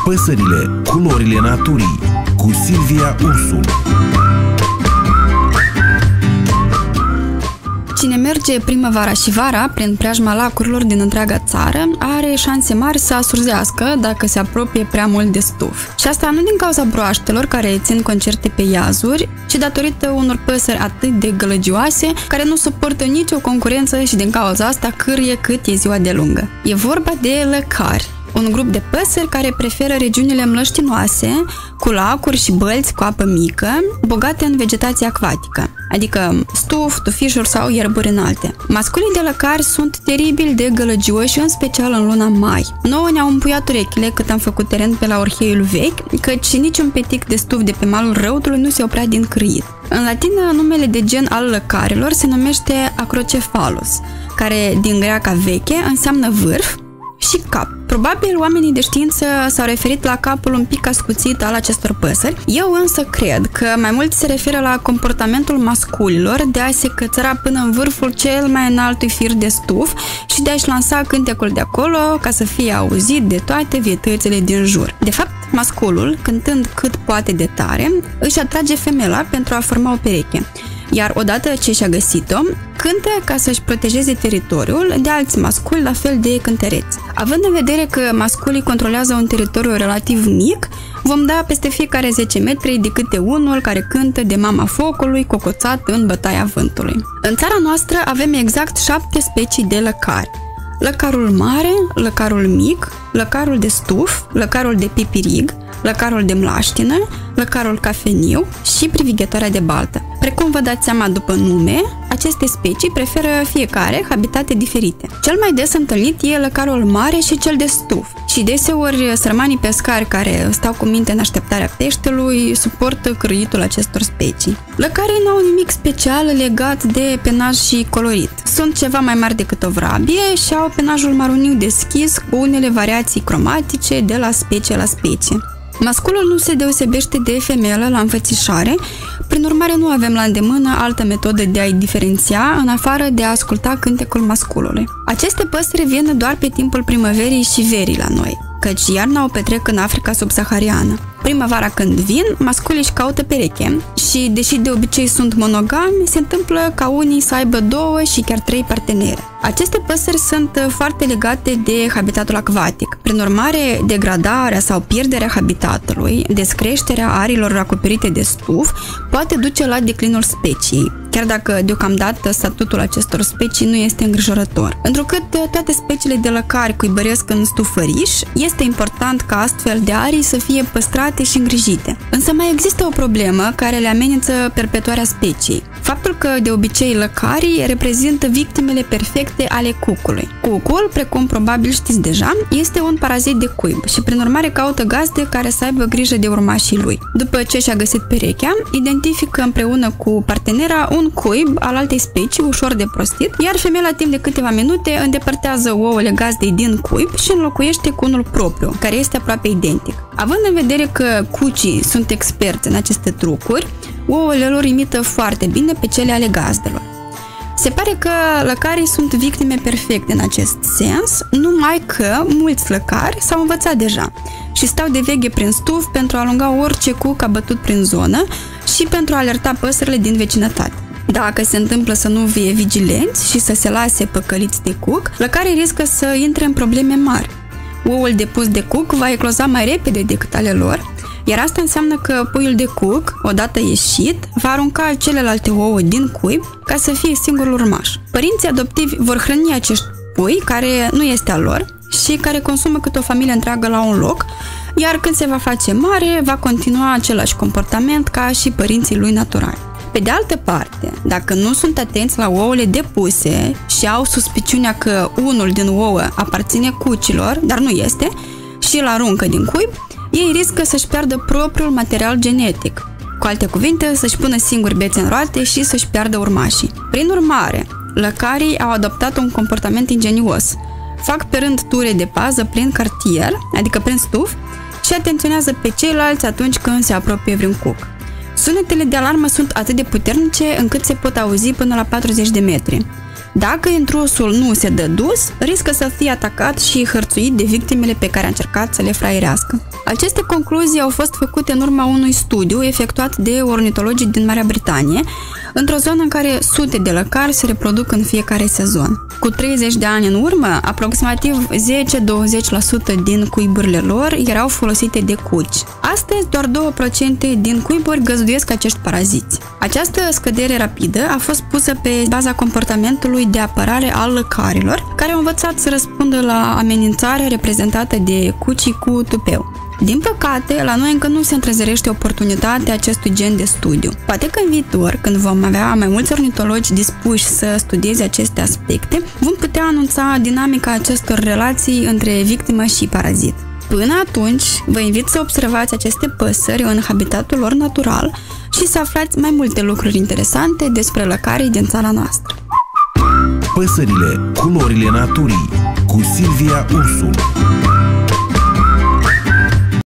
Păsările, culorile naturii, cu Silvia Ursul. Cine merge primăvara și vara prin preajma lacurilor din întreaga țară are șanse mari să asurzească dacă se apropie prea mult de stuf. Și asta nu din cauza broaștelor care țin concerte pe iazuri, ci datorită unor păsări atât de gălăgioase care nu suportă nicio concurență și din cauza asta cârie cât e ziua de lungă. E vorba de lăcari, un grup de păsări care preferă regiunile mlăștinoase, cu lacuri și bălți cu apă mică, bogate în vegetație acvatică, adică stuf, tufișuri sau ierburi înalte. Masculii de lăcari sunt teribil de gălăgioși, în special în luna mai. Nouă ne-au împuiat urechile cât am făcut teren pe la Orheiul Vechi, căci niciun petic de stuf de pe malul Răutului nu se oprea din cârit. În latină, numele de gen al lăcarilor se numește Acrocephalus, care din greaca veche înseamnă vârf și cap. Probabil oamenii de știință s-au referit la capul un pic ascuțit al acestor păsări. Eu însă cred că mai mult se referă la comportamentul masculilor de a se cățăra până în vârful cel mai înaltui fir de stuf și de a-și lansa cântecul de acolo ca să fie auzit de toate vietățile din jur. De fapt, masculul, cântând cât poate de tare, își atrage femela pentru a forma o pereche. Iar odată ce și-a găsit-o, cântă ca să-și protejeze teritoriul de alți masculi la fel de cântăreți. Având în vedere că masculii controlează un teritoriu relativ mic, vom da peste fiecare 10 metri de câte unul care cântă de mama focului, cocoțat în bătaia vântului. În țara noastră avem exact 7 specii de lăcari. Lăcarul mare, lăcarul mic, lăcarul de stuf, lăcarul de pipirig, lăcarul de mlaștină, lăcarul cafeniu și privighetoarea de baltă. Precum vă dați seama după nume, aceste specii preferă fiecare habitate diferite. Cel mai des întâlnit e lăcarul mare și cel de stuf. Și deseori sărmanii pescari care stau cu minte în așteptarea peștelui suportă cârâitul acestor specii. Lăcarii nu au nimic special legat de penaj și colorit. Sunt ceva mai mari decât o vrabie și au penajul maroniu deschis cu unele variații cromatice de la specie la specie. Masculul nu se deosebește de femelă la înfățișare, prin urmare nu avem la îndemână altă metodă de a-i diferenția în afară de a asculta cântecul masculului. Aceste păsări vin doar pe timpul primăverii și verii la noi, căci iarna o petrec în Africa subsahariană. Primăvara când vin, masculii își caută pereche și, deși de obicei sunt monogami, se întâmplă ca unii să aibă 2 și chiar 3 partenere. Aceste păsări sunt foarte legate de habitatul acvatic. Prin urmare, degradarea sau pierderea habitatului, descreșterea arilor acoperite de stuf, poate duce la declinul speciei, chiar dacă deocamdată statutul acestor specii nu este îngrijorător. Întrucât toate speciile de lăcari cuibăresc în stufăriș, este important ca astfel de arii să fie păstrate și îngrijite. Însă mai există o problemă care le amenință perpetuarea speciei. Faptul că de obicei lăcarii reprezintă victimele perfecte ale cucului. Cucul, precum probabil știți deja, este un parazit de cuib și prin urmare caută gazde care să aibă grijă de urmașii lui. După ce și-a găsit perechea, identifică împreună cu partenera un cuib al altei specii ușor de prostit, iar femeia timp de câteva minute îndepărtează ouăle gazdei din cuib și înlocuiește cu unul propriu, care este aproape identic. Având în vedere că cucii sunt experți în aceste trucuri, ouăle lor imită foarte bine pe cele ale gazdelor. Se pare că lăcarii sunt victime perfecte în acest sens, numai că mulți lăcari s-au învățat deja și stau de veche prin stuf pentru a alunga orice cuc abătut prin zonă și pentru a alerta păsările din vecinătate. Dacă se întâmplă să nu fie vigilenți și să se lase păcăliți de cuc, lăcarii riscă să intre în probleme mari. Oul depus de cuc va ecloza mai repede decât ale lor, iar asta înseamnă că puiul de cuc, odată ieșit, va arunca celelalte ouă din cuib ca să fie singurul urmaș. Părinții adoptivi vor hrăni acești pui, care nu este al lor și care consumă cât o familie întreagă la un loc, iar când se va face mare, va continua același comportament ca și părinții lui naturali. Pe de altă parte, dacă nu sunt atenți la ouăle depuse și au suspiciunea că unul din ouă aparține cucilor, dar nu este, și îl aruncă din cuib, ei riscă să-și piardă propriul material genetic. Cu alte cuvinte, să-și pună singuri bețe în roate și să-și piardă urmașii. Prin urmare, lăcarii au adoptat un comportament ingenios. Fac pe rând ture de pază prin cartier, adică prin stuf, și atenționează pe ceilalți atunci când se apropie vreun cuc. Sunetele de alarmă sunt atât de puternice încât se pot auzi până la 40 de metri. Dacă intrusul nu se dă dus, riscă să fie atacat și hărțuit de victimele pe care a încercat să le fraierească. Aceste concluzii au fost făcute în urma unui studiu efectuat de ornitologii din Marea Britanie, într-o zonă în care sute de lăcari se reproduc în fiecare sezon. Cu 30 de ani în urmă, aproximativ 10-20% din cuiburile lor erau folosite de cuci. Astăzi, doar 2% din cuiburi găzduiesc acești paraziți. Această scădere rapidă a fost pusă pe baza comportamentului de apărare al lăcarilor, care au învățat să răspundă la amenințarea reprezentată de cucii cu tupeu. Din păcate, la noi încă nu se întrezărește oportunitatea acestui gen de studiu. Poate că în viitor, când vom avea mai mulți ornitologi dispuși să studieze aceste aspecte, vom putea anunța dinamica acestor relații între victimă și parazit. Până atunci, vă invit să observați aceste păsări în habitatul lor natural și să aflați mai multe lucruri interesante despre lăcarii din țara noastră. Păsările, culorile naturii, cu Silvia Ursu.